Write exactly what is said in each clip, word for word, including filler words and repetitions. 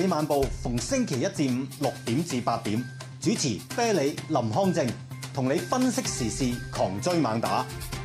晚報逢星期一至五六點至八點，主持啤梨、林康正，同你分析時事，狂追猛打。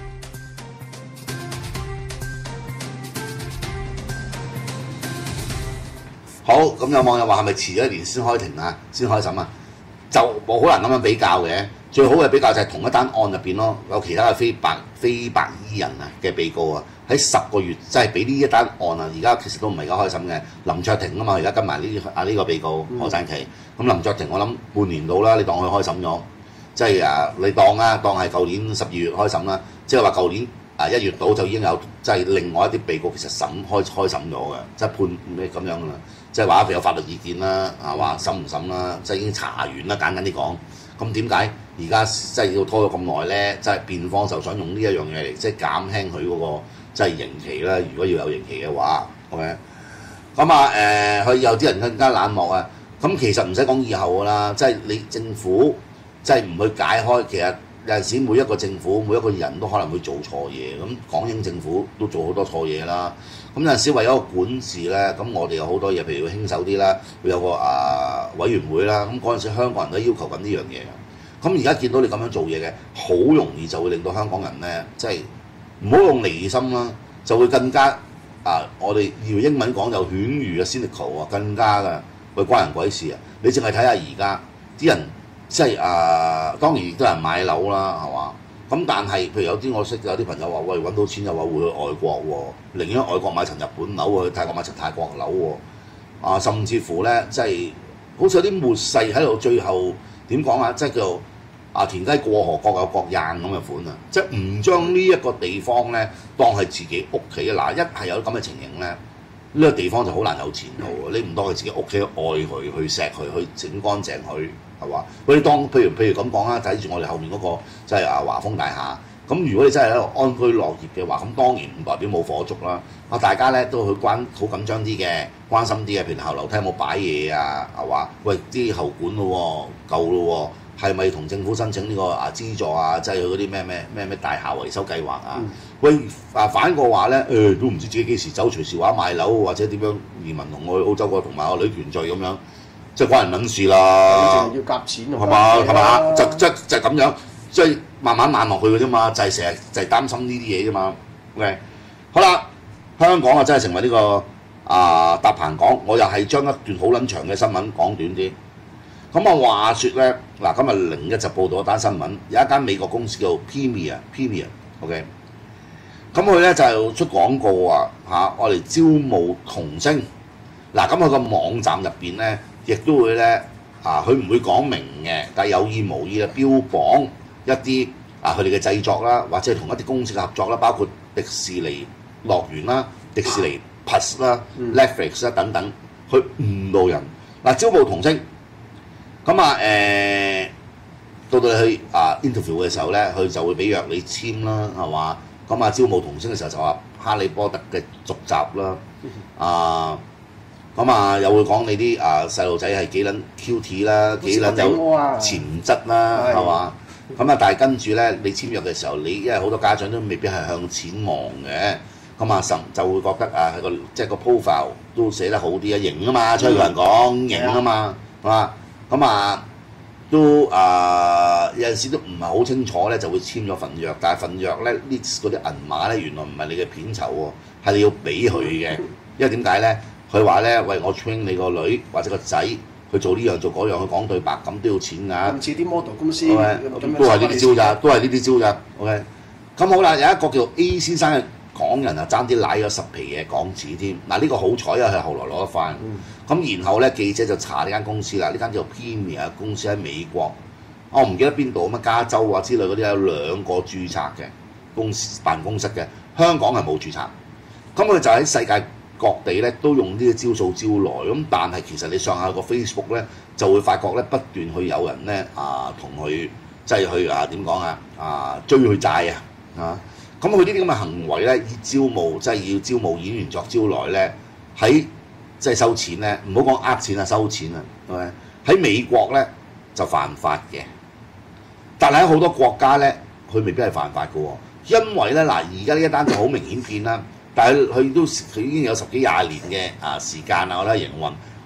好，咁有網友話係咪遲咗一年先開庭啊？先開審啊？就冇好難咁樣比較嘅。最好嘅比較就係同一單案入邊咯，有其他嘅非白非白衣人啊嘅被告啊，喺十個月即係俾呢一單案啊，而家其實都唔係而家開審嘅。林卓廷啊嘛，而家跟埋呢啊呢個被告何贊琪。咁林卓廷我諗半年到啦，你當佢開審咗，即係啊你當啊當係舊年十二月開審啦，即係話舊年啊一月到就已經有即係另外一啲被告其實審開開審咗嘅，即係判咩咁樣噶啦，即係話佢有法律意見啦，啊話審唔審啦，即係已經查完啦，簡單啲講。咁點解而家即係要拖咗咁耐咧？即係辯方就想用呢一樣嘢嚟，即係減輕佢嗰個即係刑期啦。如果要有刑期嘅話，OK。咁啊誒，佢有啲人更加冷漠啊。咁其實唔使講以後噶啦，即係你政府即係唔去解開，其實有陣時每一個政府每一個人都可能會做錯嘢。咁港英政府都做好多錯嘢啦。咁有陣時為咗個管治咧，咁我哋有好多嘢，譬如要輕手啲啦，會有個啊委員會啦。咁嗰陣時香港人都要求緊呢樣嘢嘅。咁而家見到你咁樣做嘢嘅，好容易就會令到香港人咧，即係唔好用離心啦，就會更加啊！我哋用英文講就犬儒嘅 cynical 啊，更加嘅喂關人鬼事啊！你淨係睇下而家啲人，即係啊，當然亦都有人買樓啦，係嘛？咁但係譬如有啲我識有啲朋友話，喂揾到錢又話會去外國喎，寧願外國買層日本樓，去泰國買層泰國樓喎，啊，甚至乎咧，即係好似有啲末世喺度，最後點講啊？即係叫啊田雞過河各有各硬咁嘅款啊！即係唔將呢一個地方咧當係自己屋企啊！嗱，一係有咁嘅情形咧，呢個地方就好難有前途啊！你唔當係自己屋企，愛佢，去錫佢，去整乾淨佢。係嘛？佢哋當譬如譬如咁講啦，睇住我哋後面嗰、那個即係啊華豐大廈。咁如果你真係喺度安居樂業嘅話，咁當然唔代表冇火燭啦。啊，大家咧都去關好緊張啲嘅，關心啲嘅，譬如後樓梯有冇擺嘢啊？係話喂啲喉管咯喎，夠咯喎，係咪同政府申請呢個啊資助啊？即係嗰啲咩咩咩咩大廈維修計劃啊？嗯、喂啊反過話咧，誒、呃、都唔知自己幾時走，隨時話賣樓或者點樣移民同我去澳洲個同埋我女團聚咁樣。即係關人撚事啦， 要夾錢係嘛係嘛？就即就咁樣，即係慢慢慢落去嘅啫嘛，就係成日就係擔心呢啲嘢啫嘛。OK， 好啦，香港啊真係成為呢、這個啊搭棚講，我又係將一段好撚長嘅新聞講短啲。咁啊話説咧，嗱今日零一就報道一單新聞，有一間美國公司叫 Premier，Premier，OK， 咁佢咧就出廣告啊嚇，我哋招募童星。嗱咁佢個網站入邊咧。亦都會咧啊，佢唔會講明嘅，但係有意無意嘅標榜一啲啊佢哋嘅製作啦，或者係同一啲公司嘅合作啦，包括迪士尼樂園啦、迪士尼 Plus 啦、嗯、Netflix 啦等等，去誤導人。嗱、啊，招募童星，咁啊誒，到到你去啊 interview 嘅時候咧，佢就會俾約你簽啦，係嘛？咁啊招募童星嘅時候就話《哈利波特》嘅續集啦，啊。咁啊，又會講你啲啊細路仔係幾撚 cute 啦，幾撚有潛質啦，係嘛？咁啊，但係跟住咧，你簽約嘅時候，你因為好多家長都未必係向錢望嘅，咁啊甚就會覺得啊，個即係個 profile 都寫得好啲啊，型啊嘛，出去同人講型啊嘛，係嘛？咁啊都啊有陣時都唔係好清楚咧，就會簽咗份約，但係份約咧呢嗰啲銀碼咧原來唔係你嘅片酬喎，係你要俾佢嘅，因為點解咧？佢話咧，喂，我 train 你個女或者個仔去做呢樣做嗰樣，去講對白咁都要錢㗎。唔似啲 model 公司，okay，都係呢啲招咋，都係呢啲招咋。OK， 咁好啦，有一個叫 A 先生嘅港人啊，爭啲舐咗十皮嘢港紙添。嗱，呢個好彩啊，佢後來攞得翻。咁、嗯、然後咧，記者就查呢間公司啦，呢間叫 Premier 公司喺美國，我唔記得邊度乜加州啊之類嗰啲有兩個註冊嘅公司辦公室嘅，香港係冇註冊。咁佢就喺世界各地咧都用呢啲招數招來，咁但係其實你上下個 Facebook 咧就會發覺咧不斷去有人咧啊同佢即係去啊點講啊啊追佢債啊啊！咁佢呢啲咁嘅行為咧，以招募即係要招募演員作招來咧，喺即係收錢咧，唔好講呃錢啊，收錢啊，係咪？喺美國咧就犯法嘅，但係喺好多國家咧，佢未必係犯法嘅喎，因為咧嗱，而家呢一單就好明顯見啦。但係佢都佢已經有十幾廿年嘅啊時間啦，我覺得營運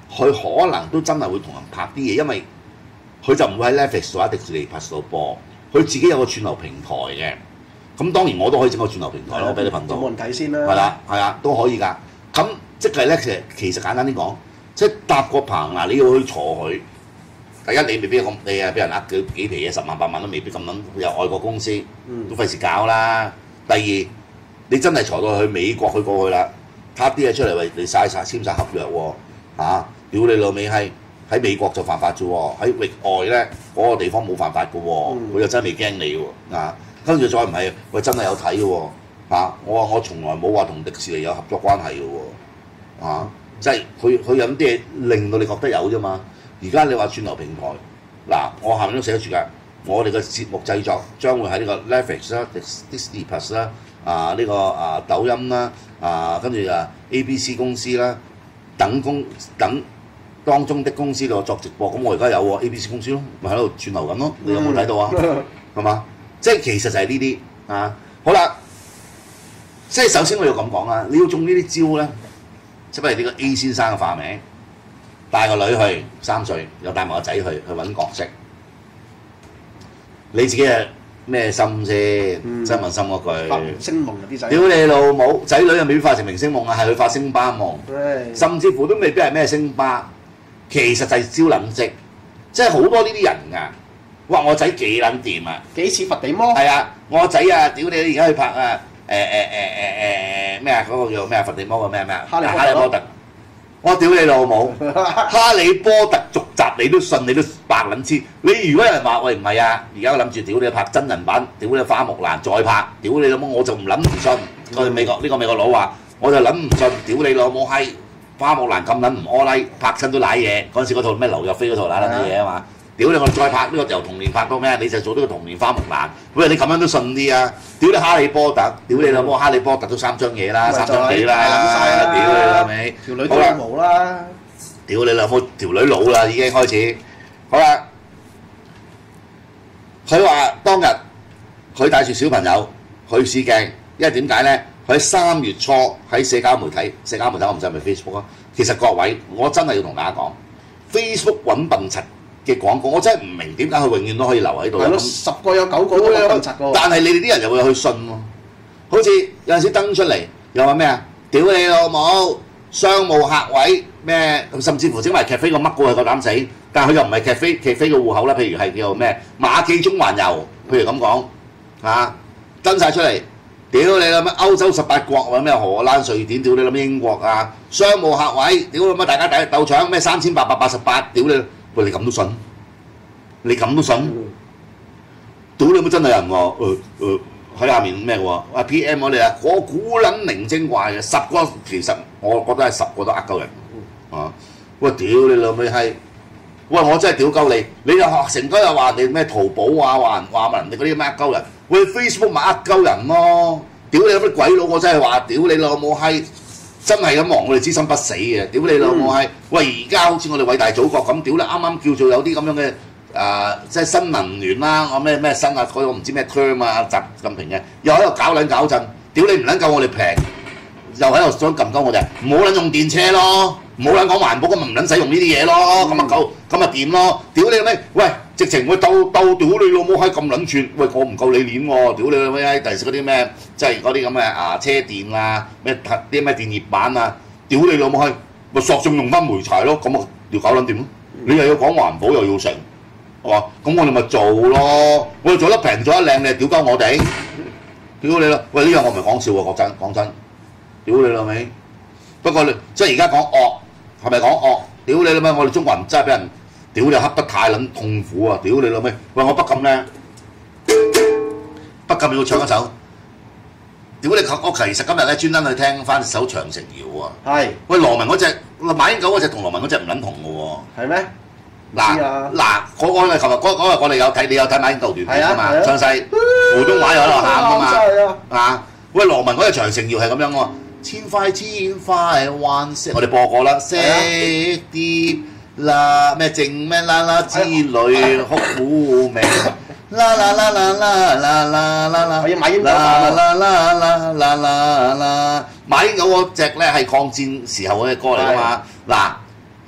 佢可能都真係會同人拍啲嘢，因為佢就唔會喺 Netflix 或者迪士尼 Plus 度播，佢自己有個串流平台嘅。咁當然我都可以整個串流平台咯，俾你頻道。 冇人睇先啦。 係啦，係啊，都可以㗎。咁即係咧，其實其實簡單啲講，即係搭個棚嗱，你要去坐佢。第一，你未必咁，你啊俾人呃幾幾皮嘢，十萬八萬都未必咁撚，有外國公司都費事搞啦。第二，你真係坐到去美國去過去啦，撻啲嘢出嚟為你晒晒簽晒合約喎嚇，屌你老味係喺美國就犯法啫喎，喺域外咧嗰、那個地方冇犯法嘅喎，佢又真係未驚你喎啊！跟住再唔係，喂真係有睇嘅喎嚇，我話我從來冇話同迪士尼有合作關係嘅喎啊，即係佢佢有啲嘢令到你覺得有啫嘛。而家你話串流平台，嗱我下面都寫住㗎，我哋嘅節目製作將會喺呢個 Netflix 啦、Disney Plus 啦、啊呢、這個啊抖音啦、啊跟住啊 A B C 公司啦等公等當中的公司度作直播。咁我而家有喎 A B C 公司咯，咪喺度串流緊咯。你有冇睇到啊？係嘛？即係其實就係呢啲啊。好啦，即係首先我要咁講啦，你要中呢啲招咧，即係譬如呢個 A 先生嘅化名。帶個女去三歲，又帶埋個仔去去揾角色。你自己係咩心先？嗯、真問心嗰句。發明星夢啊啲仔。 屌你老母！仔女又未必化成明星夢啊，係佢發星巴夢。 對甚至乎都未必係咩星巴，其實就係招撚職。即係好多呢啲人㗎。哇！我仔幾撚掂啊？ 幾似佛地魔？ 係啊！我仔啊！屌你！而家去拍啊！誒誒誒誒誒咩啊？嗰個叫咩啊？佛地魔個咩咩啊？哈利波特。我屌你老母！哈利波特續集你都信，你都白撚知。你如果有人話喂唔係啊，而家我諗住屌你拍真人版，屌你花木蘭再拍，屌你老母我就唔撚唔信。佢美國呢、呢個美國佬話，我就撚唔信，屌你老母閪花木蘭咁撚唔柯拉，拍親都賴嘢。嗰陣時嗰套咩劉若飛嗰套賴撚啲嘢啊嘛。屌你！我再拍呢、呢個由童年拍到咩？你就做呢個童年花木蘭。喂，你咁樣都信啲啊？屌你哈利波特！屌你老母哈利波特都三張嘢啦，三張幾啦！屌你老味， 條女都有毛啦！ 屌你老母，條女老啦已經開始。好啦，佢話當日佢帶住小朋友去試鏡，因為點解咧？佢喺三月初喺社交媒體，社交媒體我唔知係咪 Facebook 啊。其實各位，我真係要同大家講 ，Facebook 揾笨柒嘅廣告，我真係唔明點解佢永遠都可以留喺度。 係咯，十個有九個都有笨柒個。 但係你哋啲人又會去信喎，好似有陣時登出嚟又話咩啊？屌你老母！商務客位咩？甚至乎整埋 cafe 個乜個係夠膽死，但係佢又唔係 cafe cafe 個戶口啦。譬如係叫做咩馬記中環遊，譬如咁講嚇，登晒出嚟。屌你諗乜歐洲十八國或者咩荷蘭、瑞典，屌你諗乜英國啊？商務客位，屌你乜大家鬥鬥搶咩三千八百八十八，屌你！喂你咁都信？你咁都信？屌你乜真係人喎？誒誒喺下面咩喎？啊 P M 我哋啊，我古撚靈精怪嘅十個，其實我覺得係十個都呃鳩人啊！喂屌你老味閪！喂我真係屌鳩你！你又學成家又話人哋咩淘寶啊，話人話人哋嗰啲咩呃鳩人？喂 Facebook 咪呃鳩人咯！屌你有乜鬼佬！我真係話屌你老母閪！真係咁望我哋之心不死嘅！屌你老母閪！喂而家好似我哋偉大祖國咁，屌你啱啱叫做有啲咁樣嘅。誒、呃，即係新能源啦，我咩咩新啊，嗰個唔知咩 term 啊，習近平嘅，又喺度搞撚搞震，屌你唔撚夠我哋平，又喺度想撳鳩我哋，唔好撚用電車咯，唔好撚講環保，咁咪唔撚使用呢啲嘢咯，咁咪夠，咁咪掂咯，屌你咩？喂，直情會鬥鬥屌你老母閪咁撚串，喂我唔夠你鏈喎，屌你老母閪，第時嗰啲咩，即係嗰啲咁嘅啊車電啊，咩啲咩電熱板啊，屌你老母閪，咪索性用翻煤柴咯，咁啊要搞撚掂咯，你又要講環保又要成。係嘛？咁我哋咪做咯，我哋做得平做得靚，你屌鳩我哋，屌你啦！喂，呢樣我唔係講笑喎，講真講真，屌你老味！不過你即係而家講惡，係咪講惡？屌你老味！我哋中國人真係俾人屌你恰得太撚痛苦啊！屌你老味！喂，我不禁咧，不禁要唱一首。屌你！我其實今日咧專登去聽翻首《長城謠》啊。係。喂，羅文嗰隻馬英九嗰隻同羅文嗰隻唔撚同嘅喎。係咩？嗱嗱，嗰個咧，琴日嗰嗰日我哋有睇，你有睇馬英九段片啊嘛？詳細普通話又喺度喊啊嘛，啊！喂，羅文嗰隻長城謠係咁樣喎，千塊千塊幻石，我哋播過啦，石啲啦咩正咩啦啦之類哭苦命，啦啦啦啦啦啦啦啦啦，我要馬英九啦啦啦啦啦啦啦，馬英九嗰隻咧係抗戰時候嘅歌嚟噶嘛，嗱。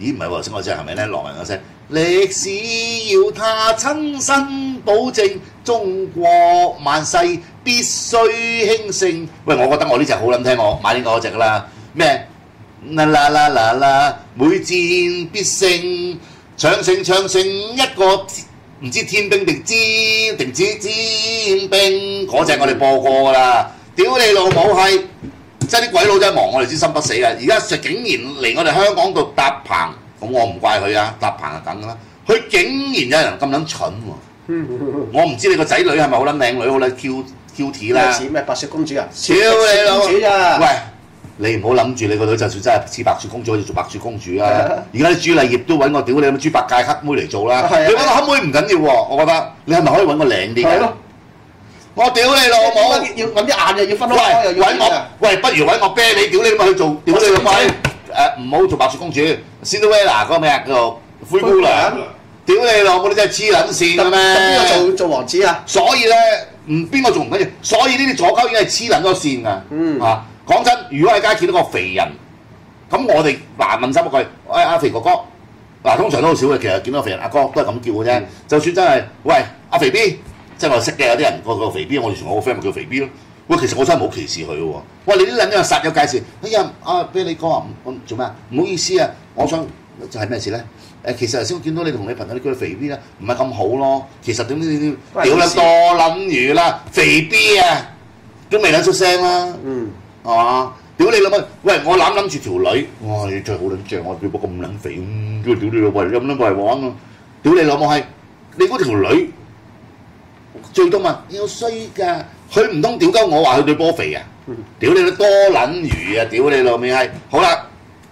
咦唔係喎，先我知係咪咧？羅文嗰聲，歷史要他親身保證，中國萬世必須興盛。喂，我覺得我呢隻好撚聽，我買呢個嗰隻啦。咩？啦啦啦啦啦，每戰必勝，長城長城一個唔知天兵定知定知天兵嗰隻我哋播過㗎啦。屌你老母係！真係啲鬼佬真係亡我哋之心不死啊！而家就竟然嚟我哋香港度搭棚，咁我唔怪佢啊，搭棚係梗㗎啦。佢竟然有人咁撚蠢喎！我唔知你個仔女係咪好撚靚女，好撚 Q Q T 啦？ 似咩白雪公主啊？ 屌你老！ 公主咋？ 喂，你唔好諗住你個女就算真係似白雪公主，可以做白雪公主啊！而家啲朱麗葉都揾我屌你咁豬八戒黑妹嚟做啦！你揾個黑妹唔緊要喎，我覺得你係咪可以揾個靚啲嘅？我屌你老母！ 要揾啲眼又要分開，又要揾我，喂，不如揾我啤你，屌你咪去做，屌你老味！誒唔好做白雪公主 ，Cinderella 嗰個咩啊？叫做灰姑娘。屌你老母！你真係黐撚線嘅咩？ 邊個做做王子啊？ 所以咧，唔邊個做唔緊要，所以呢啲左膠已經係黐撚咗線㗎。 嗯啊，講真，如果喺街見到個肥人，咁我哋嗱問心一句，喂阿肥哥哥，嗱通常都好少嘅，其實見到肥人阿哥都係咁叫嘅啫。就算真係，喂阿肥 B。即係我識嘅有啲人個個肥 B，我以前我個 friend 咪叫肥 B 咯。喂，其實我真係冇歧視佢喎。喂，你啲撚樣殺咗介紹，哎呀，阿啤你哥啊，我做咩啊？唔好意思啊，我想就係咩事咧？誒，其實頭先我見到你同你朋友你叫佢肥 B 啦，唔係咁好咯。其實點點點點，屌你多撚魚啦，肥 B 啊，都未撚出聲啦。嗯，係嘛？屌你老母！喂，我攬諗住條女，哇！你真係好撚正，我屌波咁撚肥，咁屌你老母，有撚過嚟玩啊！屌你老母係，你嗰條女。最多問你好衰㗎，佢唔通屌鳩我話佢對波肥啊？屌你都多撚魚啊！屌你老味係好啦。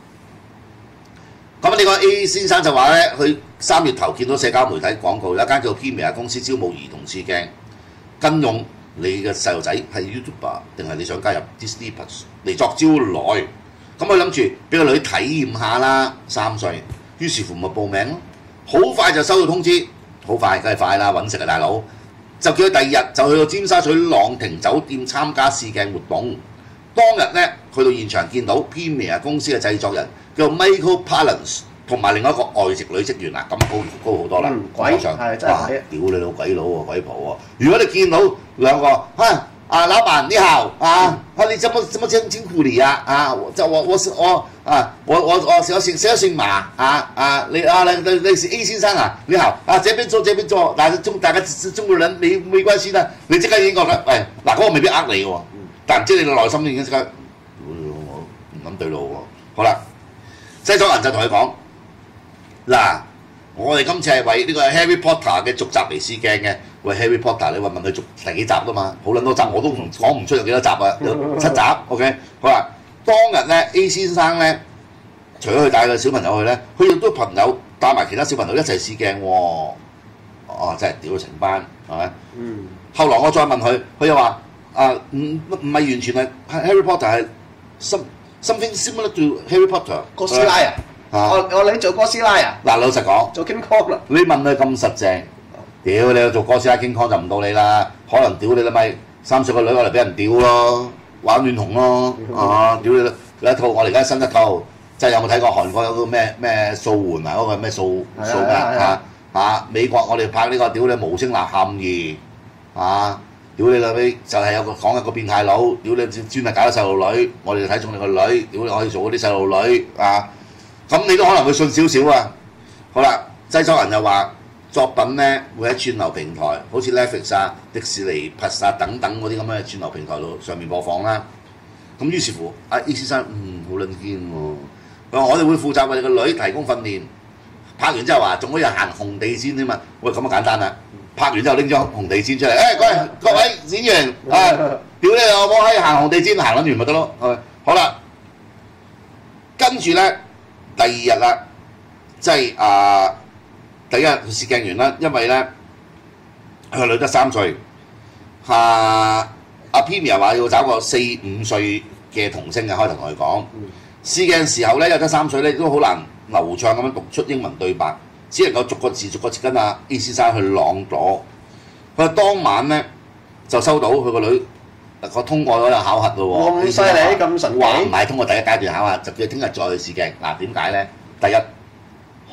咁呢個 A 先生就話咧，佢三月頭見到社交媒體廣告，有一間叫 Premier 公司招募兒童試鏡，跟用你嘅細路仔係 YouTuber 定係你想加入 Disney Plus 嚟作招來。咁佢諗住俾個女體驗下啦，三歲，於是乎咪報名咯。好快就收到通知，好快梗係快啦，揾食啊大佬！就叫佢第二日就去到尖沙咀朗廷酒店參加試鏡活動。當日咧去到現場見到 Premier 公司嘅製作人叫 Michael Palance 同埋另一個外籍女職員啊，咁高高好多啦。 嗯，鬼係真係鬼！ 屌你老鬼佬喎，鬼婆喎！如果你見到兩個啊啊老闆你好啊，啊你怎麼怎麼稱稱呼你啊？啊，就我我是我啊，我我我小姓小姓馬啊啊，你啊你你你是 A 先生啊？你好啊，這邊坐這邊坐，但係中大家是中國人，你沒關係啦。你即刻已經覺得，喂嗱嗰個未必呃你喎，但唔知你個內心已經即刻，我唔諗對路喎。好啦，製作人就同佢講嗱。我哋今次係為呢個 Harry Potter 嘅續集嚟試鏡嘅。喂 Harry Potter，你話問佢續第幾集啊嘛？好撚多集，我都唔講唔出有幾多集啊，有七集。OK， 好啦，當日咧 A 先生咧，除咗佢帶個小朋友去咧，佢亦都朋友帶埋其他小朋友一齊試鏡喎。哦，真係屌成班，係咪？嗯。後來我再問佢，佢又話啊，唔唔係完全係 Harry Potter 係 some something similar to Harry Potter。 哥斯拉啊！我我你做哥斯拉啊！ 嗱，老實講， 做 King Kong 啦。 你問佢咁實淨，屌你做哥斯拉 King Kong 就唔到你啦，可能屌你啦咪三歲個女我嚟俾人屌咯，玩戀童咯，啊屌你啦！有一套我哋而家新一套，即係有冇睇過韓國有個咩咩素媛啊？嗰個咩素素咩啊？啊美國我哋拍呢個屌你無聲吶喊二啊！屌你啦咪就係有個講一個變態佬，屌你專係搞啲細路女，我哋就睇中你個女，屌你可以做嗰啲細路女啊！咁你都可能會信少少啊！好啦，製作人又話作品咧會喺串流平台，好似 Netflix 啊、迪士尼 Plus 啊等等嗰啲咁嘅串流平台度上面播放啦。咁於是乎，阿 E 先生嗯好撚堅喎，佢話我哋會負責為你個女提供訓練，拍完之後話仲可以行紅地氈添嘛。喂，咁啊簡單啦，拍完之後拎張紅地氈出嚟，誒、哎、各位各位演員啊，屌你老母可以行紅地氈行撚完咪得咯，係咪？好啦，跟住咧。第二日啦，即係啊，第一日試鏡完啦，因為咧佢個女得三歲，啊阿 Premier 話要找個四五歲嘅童星嘅，開頭同佢講。試鏡時候咧，有得三歲咧都好難流暢咁樣讀出英文對白，只能夠逐個字逐個字跟阿 A 先生去朗讀。佢當晚咧就收到佢個女。我通過咗個考核咯喎， 咁犀利咁神奇！ 哇，唔係通過第一階段考核，就叫聽日再去試鏡。嗱點解咧？第一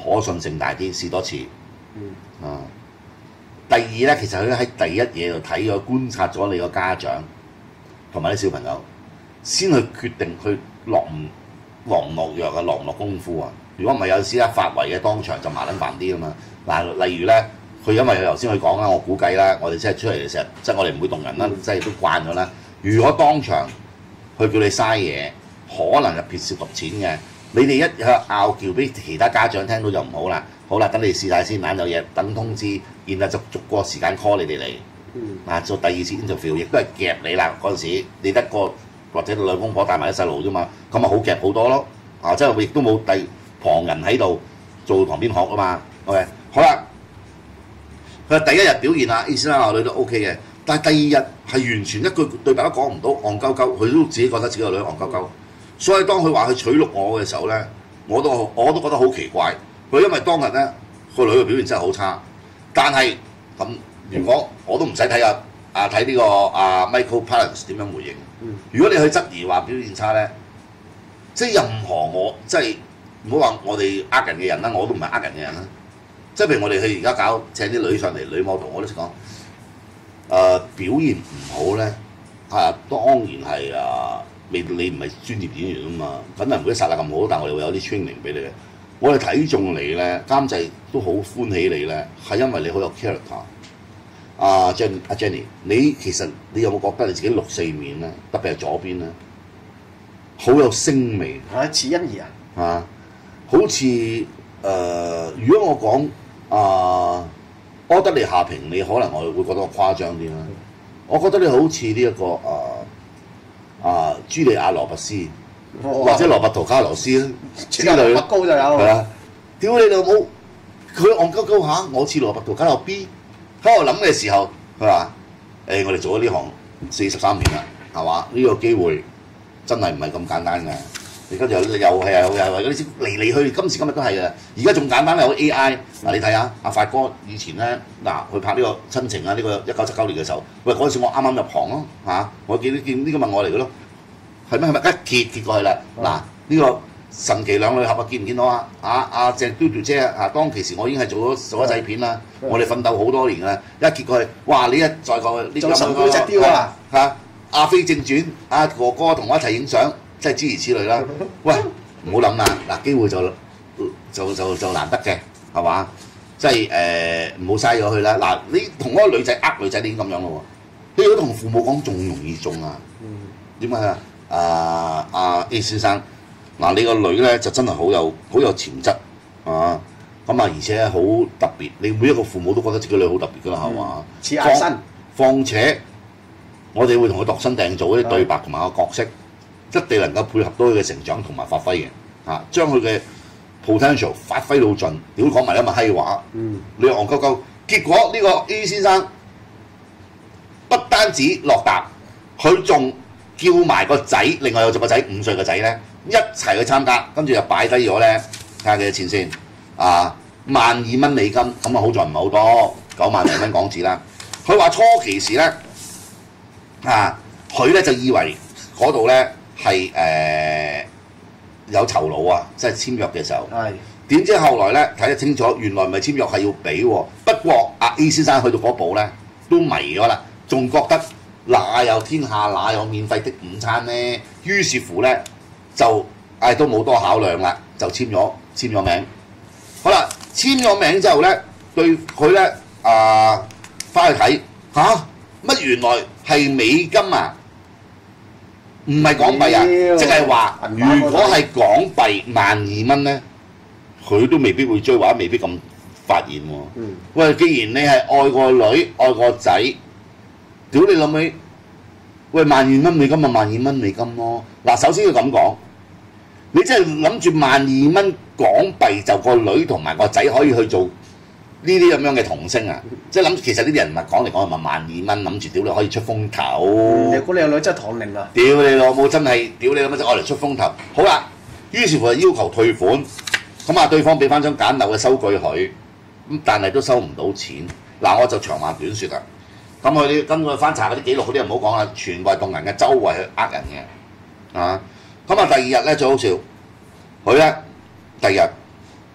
可信性大啲，試多次。 嗯。 啊。第二咧，其實佢喺第一嘢度睇咗、觀察咗你個家長同埋啲小朋友，先去決定佢落唔落唔落藥啊，落唔落功夫啊。如果唔係有時一發圍嘅當場就麻撚煩啲啊嘛。嗱，例如咧，佢因為頭先佢講啦，我估計啦，我哋即係出嚟嘅時候，即係我哋唔會動人啦，即係都慣咗啦。如果當場佢叫你嘥嘢，可能係撇涉及錢嘅。你哋一去拗撬俾其他家長聽到就唔好啦。好啦，等你試晒先，懶有嘢等通知，然後就逐個時間 call 你哋嚟。嗯。啊，做第二次 interview 亦都係夾你啦。嗰陣時你得個或者兩公婆帶埋啲細路啫嘛，咁咪好夾好多咯。啊，即係亦都冇第旁人喺度做旁邊學啊嘛。OK， 好啦。佢第一日表現啊，意思啦，我女都 OK 嘅，但係第二日係完全一句對白都講唔到，戇鳩鳩，佢都自己覺得自己個女戇鳩鳩。所以當佢話佢取錄我嘅時候咧，我都我都覺得好奇怪。佢因為當日咧個女嘅表現真係好差，但係咁如果我都唔使睇啊啊睇呢個啊 Michael Palance 點樣回應。如果你去質疑話表現差咧，即係任何我即係唔好話我哋呃人嘅人啦，我都唔係呃人嘅人啦。即係譬如我哋去而家搞請啲女上嚟女 model，我都識講，誒、呃、表現唔好咧，啊當然係啊，你你唔係專業演員啊嘛，梗係唔會殺得咁好，但係我哋會有啲 training 俾你嘅。我哋睇中你咧，監製都好歡喜你咧，係因為你好有 character。阿 Jenny 阿 Jenny，你其實你有冇覺得你自己六四面咧，特別係左邊咧，好有聲味。 係似欣宜啊！ 啊，好似誒、呃，如果我講啊，柯德莉夏萍，你可能我會覺得我誇張啲啦。嗯、我覺得你好似呢一個啊啊茱莉亞羅拔斯，哦、或者羅伯圖卡羅斯之類啦。 高就有。係啊！屌你老母，佢戇鳩鳩下，我似羅伯圖卡羅 B。喺我諗嘅時候，佢話：誒、欸，我哋做咗呢行四十三年啦，係嘛？呢、這個機會真係唔係咁簡單嘅。你跟住又又係啊，又係嗰啲嚟嚟去，今時今日都係啊。而家仲簡單有 A I 嗱，你睇下阿發哥以前咧，嗱佢拍呢個親情啊，呢、這個一九七九年嘅時候，喂嗰陣時我啱啱入行咯嚇、啊，我見見呢個問我嚟嘅咯，係咩係咪一揭揭過去啦？嗱呢、嗯、個神奇兩女俠啊，見唔見到啊？阿阿鄭嘟嘟姐啊，當其時我已經係做咗做咗製片啦，嗯、我哋奮鬥好多年啦，一揭過去，哇！你一再過呢做神雕隻雕啊嚇，阿飛正傳，阿哥哥同我一齊影相。即係諸如此類啦。喂，唔好諗啦，嗱機會就就就就難得嘅，係嘛？即係誒唔好嘥咗佢啦。嗱，你同嗰個女仔呃女仔已經咁樣咯喎。你如果同父母講，仲容易中啊？點解啊？啊阿 A 先生，嗱你個女咧就真係好有好有潛質啊！咁啊，而且好特別，你每一個父母都覺得自己女好特別㗎啦，係嘛？ 似阿新。 況且我哋會同佢度身訂造啲對白同埋個角色。一定能夠配合到佢嘅成長同埋發揮嘅，嚇將佢嘅 potential 發揮到盡。屌講埋一問閪話，嗯、你戇鳩鳩。結果呢個 A 先生不單止落答，佢仲叫埋個仔，另外有隻個仔五歲個仔咧一齊去參加，跟住就擺低咗咧，睇下幾多錢先。啊，萬二蚊美金，咁啊好在唔係好多，九萬零蚊港紙啦。佢話初期時咧，啊佢咧就以為嗰度咧。係誒、呃、有酬勞啊！即係簽約嘅時候，點知後來咧睇得清楚，原來唔係簽約係要俾喎。不過阿 A 先生去到嗰步咧都迷咗啦，仲覺得哪有天下哪有免費的午餐咧？於是乎咧就誒、哎、都冇多考量啦，就簽咗簽咗名。好啦，簽咗名之後咧，對佢咧啊翻去睇嚇乜原來係美金啊！唔係港幣啊，即係話，如果係港幣萬二蚊咧，佢都未必會追，或者未必咁發現喎。嗯、喂，既然你係愛個女、愛個仔，屌你諗起，喂萬二蚊美金咪萬二蚊美金咯。嗱，首先要咁講，你真係諗住萬二蚊港幣就個女同埋個仔可以去做呢啲咁樣嘅童星啊！即係諗，其實呢啲人唔係講嚟講去咪萬二蚊，諗住屌你可以出風頭。嗯、你估你個女真係唐寧啊？屌你老母真係，屌你老母真係愛嚟出風頭。好啦，於是乎就要求退款，咁啊對方俾翻張簡陋嘅收據佢，咁但係都收唔到錢。嗱，我就長話短説啦。咁佢啲根據翻查嗰啲記錄嗰啲唔好講啦，全部係動人嘅，周圍去呃人嘅。啊，咁啊第二日咧最好笑，佢咧第二日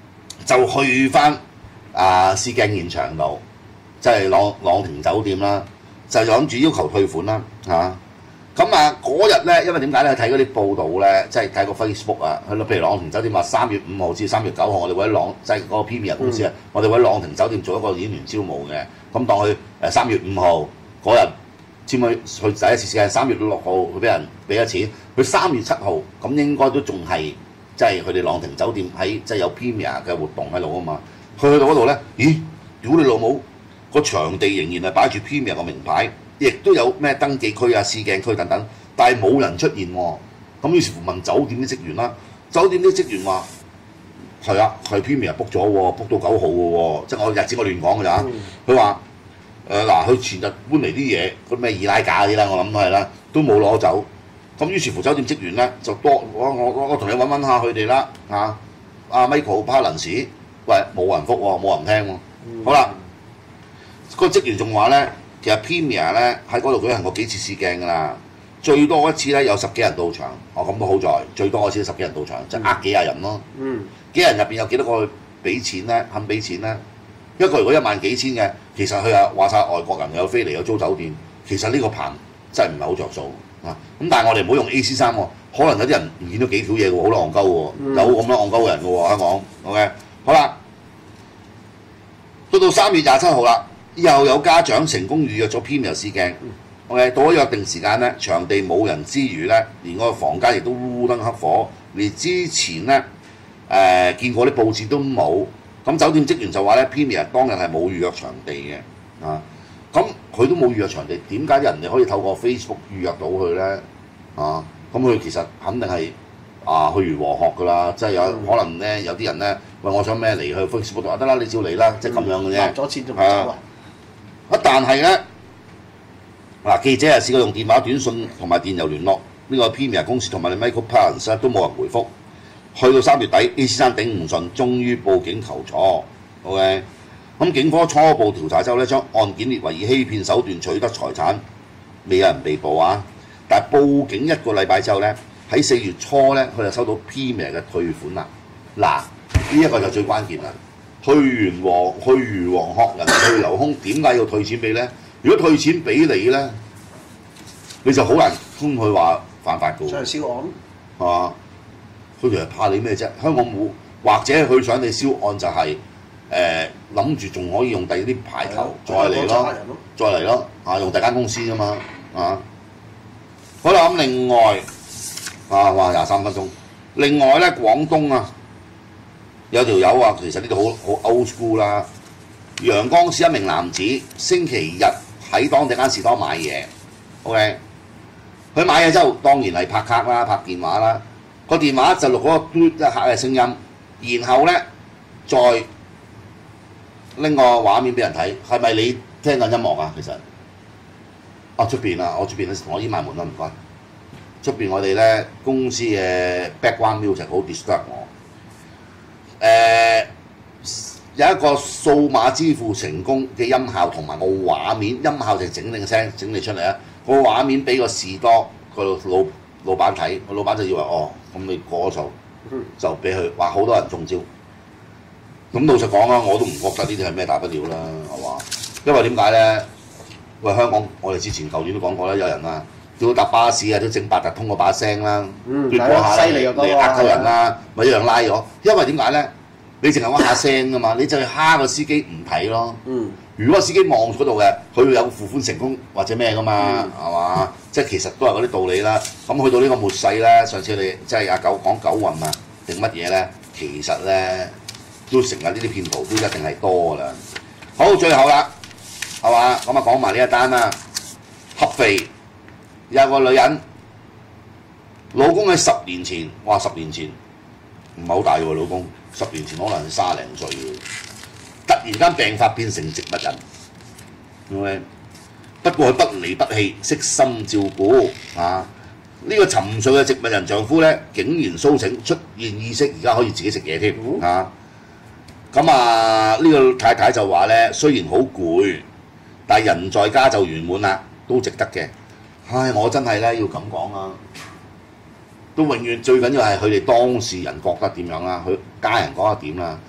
就去翻啊試鏡現場度，即係朗朗廷酒店啦，就諗住要求退款啦嚇。咁啊嗰日咧，因為點解咧？睇嗰啲報道咧，即係睇個 Facebook 啊，去到譬如朗廷酒店話三月五號至三月九號，我哋會喺朗即係嗰個 Premier 公司啊，嗯、我哋會喺朗廷酒店做一個演員招募嘅。咁當佢誒三月五號嗰日簽去去第一次試鏡，三月六號佢俾人俾咗錢，佢三月七號咁應該都仲係即係佢哋朗廷酒店喺即係有 Premier 嘅活動喺度啊嘛。佢去到嗰度咧，咦？屌你老母！個場地仍然係擺住 Premier 個名牌。亦都有咩登記區啊、試鏡區等等，但係冇人出現喎。咁於是乎問酒店啲職員啦，酒店啲職員話：係啊，係 Premier book 咗喎，book 到九號嘅喎，即係我日子我亂講㗎咋。佢話：誒嗱，佢前日搬嚟啲嘢，嗰咩二奶架嗰啲啦，我諗都係啦，都冇攞走。咁於是乎酒店職員咧就多我我我同你揾揾下佢哋啦嚇。阿 Michael Palance，喂冇人覆喎，冇人聽喎。嗯、好啦，個職員仲話咧。其實 Premier 咧喺嗰度舉行過幾次試鏡㗎啦，最多一次咧有十幾人到場，哦咁都好在，最多一次十幾人到場，就呃幾廿人咯。嗯，幾人入邊有幾多個俾錢咧？肯俾錢咧？一個如果一萬幾千嘅，其實佢啊話晒外國人有飛嚟有租酒店，其實呢個棚真係唔係好着數啊！咁但係我哋唔好用 A C 三喎，可能有啲人唔見到幾條嘢喎，好戇鳩喎，嗯、有咁多戇鳩嘅人嘅喎香港。OK， 好啦，到到三月廿七號啦。又有家長成功預約咗 Premier 試鏡 ，OK， 到咗約定時間咧，場地冇人之餘咧，連個房間亦都烏燈黑火，連之前咧誒、呃、見過啲佈置都冇。咁酒店職員就話咧 ，Premier 當日係冇預約場地嘅，啊，咁佢都冇預約場地，點解人哋可以透過 Facebook 預約到佢咧？啊，咁佢其實肯定係啊去如和學㗎啦，即係有可能咧有啲人咧，喂，我想咩嚟去 Facebook 度得啦，你照嚟啦，即係咁樣嘅啫。 納咗錢仲唔走啊？ 啊！但係咧，嗱記者係試過用電話、短信同埋電郵聯絡呢個 Premier 公司同埋你 Michael Palance 都冇人回覆。去到三月底 ，A 先生頂唔順，終於報警求助。OK， 咁警方初步調查之後咧，將案件列為以欺騙手段取得財產，未有人被捕啊。但係報警一個禮拜之後咧，喺四月初咧，佢就收到 Premier 嘅退款啦。嗱，呢一個就最關鍵啦。去完黃去魚黃學人去留空，點解要退錢俾咧？如果退錢俾你咧，你就好難通佢話犯法嘅喎。 上嚟銷案係嘛？佢其實怕你咩啫？香港冇，或者佢想你銷案就係誒諗住仲可以用第二啲牌頭再嚟咯，再嚟咯啊！用第間公司㗎嘛啊！好啦，咁另外啊，哇廿三分鐘。另外咧，廣東啊。有條友話其實呢度好好 old school 啦。陽江市一名男子星期日喺當地間士多買嘢 ，OK， 佢買嘢之後當然係拍卡啦、拍電話啦。個電話就錄嗰個嘟一下嘅聲音，然後咧再拎個畫面俾人睇，係咪你聽緊音樂啊？其實啊出邊啊，我出邊咧同我依埋門啦，唔該。出邊我哋咧公司嘅 background music 好 disturb 我。誒、呃、有一個數碼支付成功嘅音效同埋個畫面，音效就整定聲整你出嚟啊！個畫面俾個士多個老老闆睇，個老闆就以為哦，咁你過咗數就俾佢話好多人中招。咁老實講啊，我都唔覺得呢啲係咩大不了啦，係嘛？因為點解咧？喂，香港我哋之前舊年都講過啦，有人啊叫搭巴士啊都整八達通嗰把聲啦， 嗯， 奪過下犀利嚟嚟呃鳩人啦，咪一樣拉咗。因為點解咧？你淨係揾下聲㗎嘛，你就係蝦個司機唔睇咯。嗯，如果個司機望嗰度嘅，佢會有付款成功或者咩㗎嘛，係嘛、嗯？即係其實都係嗰啲道理啦。咁去到呢個末世咧，上次你即係阿九講九運啊定乜嘢咧？其實咧都成日呢啲騙徒都一定係多㗎啦。好，最後啦，係嘛？咁啊講埋呢一單啦，合肥有個女人，老公喺十年前，哇十年前唔係好大喎，老公。十年前可能係卅零歲嘅，突然間病發變成植物人，係咪？不過佢不離不棄，悉心照顧啊！呢、這個沉睡嘅植物人丈夫咧，竟然甦醒出現意識，而家可以自己食嘢添啊！咁啊，呢、這個太太就話咧，雖然好攰，但係人在家就圓滿啦，都值得嘅。唉，我真係咧要咁講啊！都永遠最緊要係佢哋當事人覺得點樣啦，佢家人講得點啦。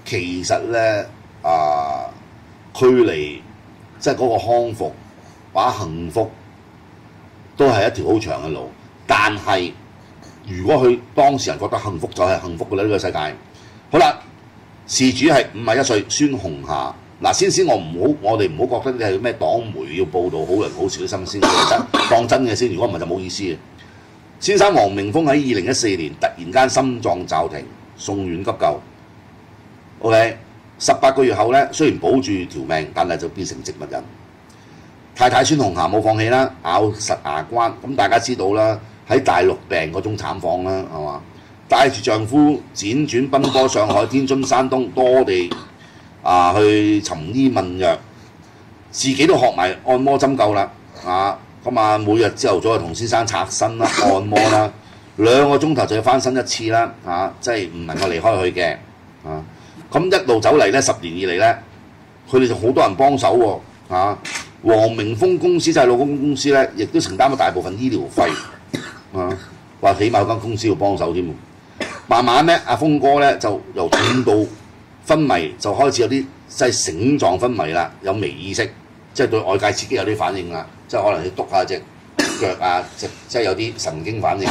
其實咧啊，距離即係嗰個康復或者幸福都係一條好長嘅路。但係如果佢當事人覺得幸福就係幸福嘅啦，呢、這個世界。好啦，事主係五十一歲孫紅霞。嗱，先先我唔好，我哋唔好覺得你係咩黨媒要報導好人好事嘅新鮮嘅真，當真嘅先。如果唔係就冇意思嘅。先生黃明峰喺二零一四年突然間心臟驟停，送院急救。OK， 十八個月後咧，雖然保住條命，但係就變成植物人。太太孫紅霞冇放棄啦，咬實牙關。咁大家知道啦，喺大陸病嗰種慘況啦，係嘛？帶住丈夫輾轉奔波上海、天津、山東多地啊，去尋醫問藥，自己都學埋按摩針灸啦，啊！咁啊，每日朝頭早就同先生擦身啦、按摩啦，兩個鐘頭就要翻身一次啦，啊！即係唔能夠離開佢嘅，啊！咁一路走嚟咧，十年以嚟咧，佢哋就好多人幫手喎，啊！黃明峰公司就係老公公司咧，亦都承擔咗大部分醫療費，啊！話起碼有間公司要幫手添。慢慢咧，阿峰哥咧就由痛到昏迷，就開始有啲即係醒狀昏迷啦，有微意識，即係對外界刺激有啲反應啦，即係可能要篤下隻腳啊，即即係有啲神經反應。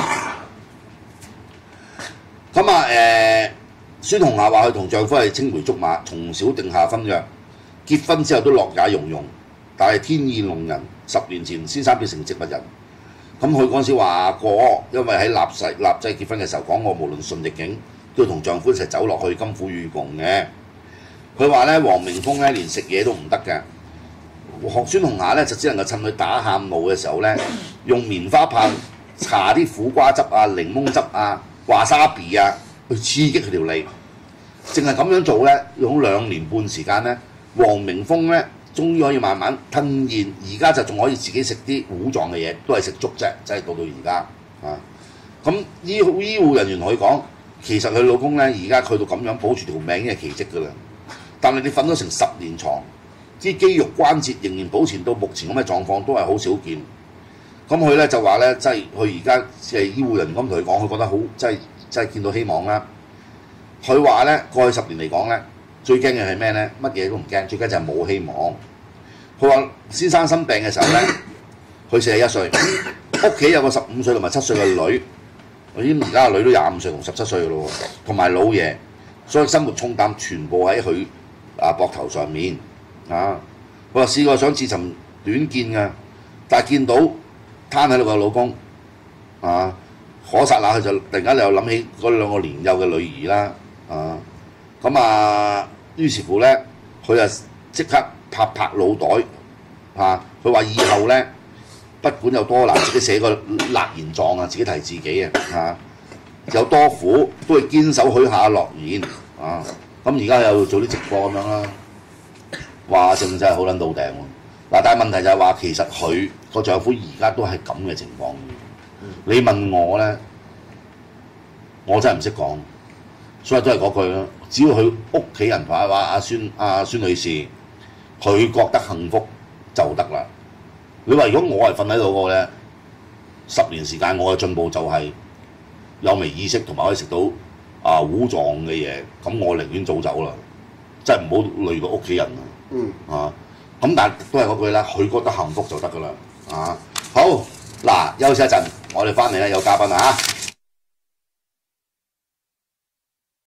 咁啊誒，孫紅霞話佢同丈夫係青梅竹馬，從小定下婚約，結婚之後都樂也融融，但係天意弄人，十年前先生變成植物人。咁佢嗰陣時話過，因為喺立誓立制結婚嘅時候講過，無論順逆境都要同丈夫一齊走落去，甘苦與共嘅。佢話咧，黃明峰咧連食嘢都唔得嘅。學孫紅霞咧就只能夠趁佢打喊路嘅時候咧，用棉花棒搽啲苦瓜汁啊、檸檬汁啊、華沙比啊，去刺激佢條脷。淨係咁樣做咧，用兩年半時間咧，黃明峰咧終於可以慢慢吞嚥，而家就仲可以自己食啲糊狀嘅嘢，都係食粥啫，即係到到而家啊。咁醫醫護人員同佢講，其實佢老公咧而家去到咁樣保住條命已經係奇蹟㗎啦。但係你瞓咗成十年床，啲肌肉關節仍然保持到目前咁嘅狀況，都係好少見。咁佢咧就話咧，即係佢而家即係醫護人員咁同佢講，佢覺得好即係即係見到希望啦。佢話咧過去十年嚟講咧，最驚嘅係咩咧？乜嘢都唔驚，最驚就係冇希望。佢話先生生病嘅時候咧，佢四十一歲，屋企有個十五歲同埋七歲嘅女，我知而家個女都廿五歲同十七歲嘅咯喎，同埋老爺，所以生活重擔全部喺佢啊膊頭上面啊。佢話試過想自尋短見嘅，但係見到攤喺度嘅老公啊，可剎那佢就突然間又諗起嗰兩個年幼嘅女兒啦啊，咁啊於是乎咧，佢就即刻拍拍腦袋嚇，佢話以後咧，不管有多難，自己寫個勒言狀啊，自己提自己啊嚇，有多苦都會堅守許下諾言啊。咁而家又做啲直播咁樣啦，話正真係好撚到頂喎。嗱，但係問題就係話，其實佢個丈夫而家都係咁嘅情況。你問我咧，我真係唔識講，所以都係嗰句啦。只要佢屋企人話話阿孫阿孫女士，佢覺得幸福就得啦。你話如果我係瞓喺度嗰個咧，十年時間我嘅進步就係有微意識同埋可以食到啊糊狀嘅嘢，咁我寧願早走啦，即係唔好累到屋企人啊。 嗯啊，咁但係都係嗰句啦，佢覺得幸福就得噶啦。啊，好嗱，休息一陣，我哋翻嚟咧有嘉賓啊嚇。